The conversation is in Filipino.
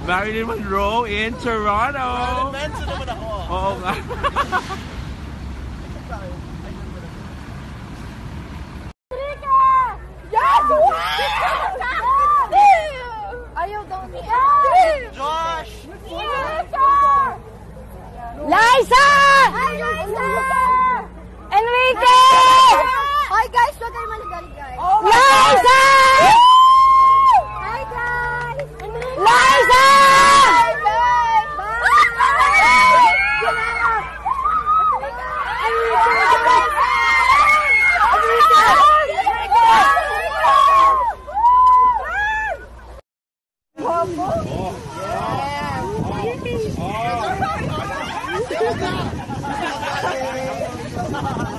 Marilyn Monroe in Toronto. Mention naman ako. Oo nga. Yes! Ayaw daw niya. Josh! Liza! Enrique! Hi guys, huwag kayo maligalig guys. Liza! Hi guys! Liza! Hi guys! Bye!